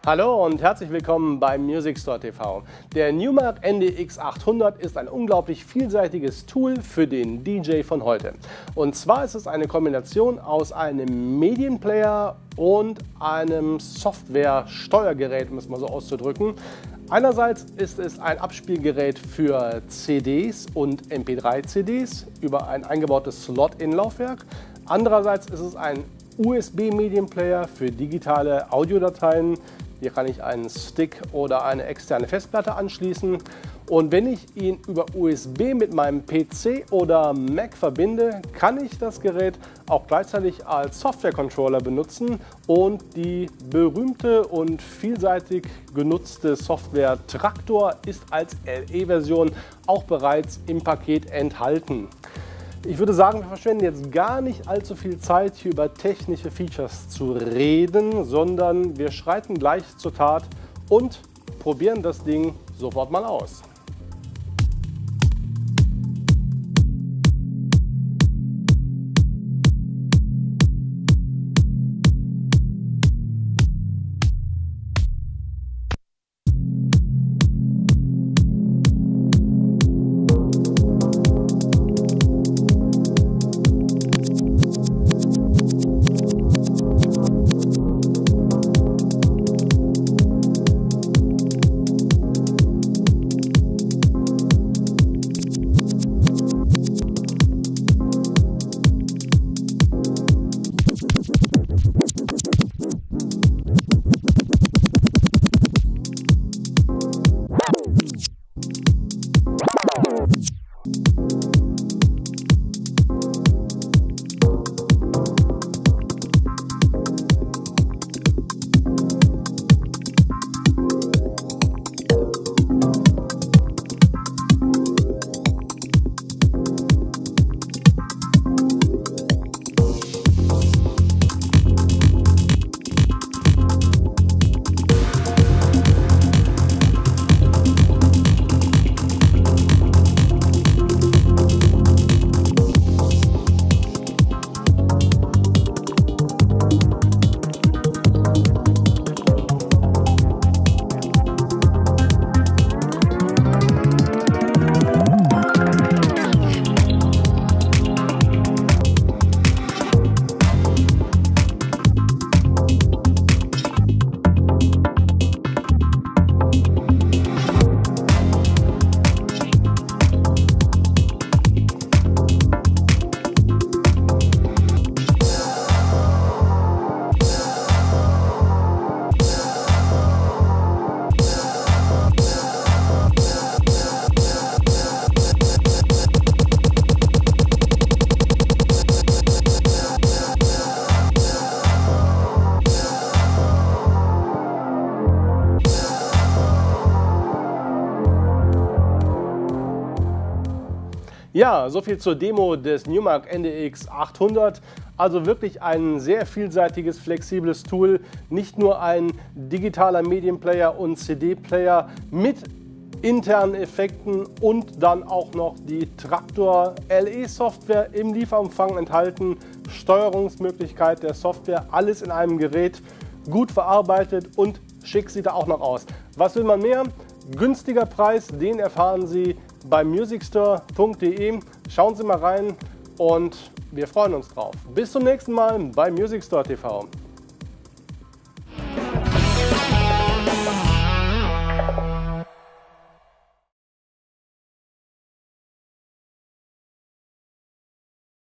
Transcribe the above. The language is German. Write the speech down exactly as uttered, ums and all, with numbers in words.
Hallo und herzlich willkommen beim Music Store T V. Der Numark N D X achthundert ist ein unglaublich vielseitiges Tool für den D J von heute. Und zwar ist es eine Kombination aus einem Medienplayer und einem Software-Steuergerät, um es mal so auszudrücken. Einerseits ist es ein Abspielgerät für C Ds und M P drei C Ds über ein eingebautes Slot-in-Laufwerk. Andererseits ist es ein U S B-Medienplayer für digitale Audiodateien. Hier kann ich einen Stick oder eine externe Festplatte anschließen. Und wenn ich ihn über U S B mit meinem P C oder Mac verbinde, kann ich das Gerät auch gleichzeitig als Software-Controller benutzen und die berühmte und vielseitig genutzte Software Traktor ist als L E-Version auch bereits im Paket enthalten. Ich würde sagen, wir verschwenden jetzt gar nicht allzu viel Zeit, hier über technische Features zu reden, sondern wir schreiten gleich zur Tat und probieren das Ding sofort mal aus. Ja, soviel zur Demo des Numark N D X achthundert. Also wirklich ein sehr vielseitiges, flexibles Tool. Nicht nur ein digitaler Medienplayer und C D-Player mit internen Effekten und dann auch noch die Traktor L E-Software im Lieferumfang enthalten. Steuerungsmöglichkeit der Software, alles in einem Gerät, gut verarbeitet und schick sieht er auch noch aus. Was will man mehr? Günstiger Preis, den erfahren Sie bei musicstore punkt de. Schauen Sie mal rein und wir freuen uns drauf. Bis zum nächsten Mal bei Music Store T V.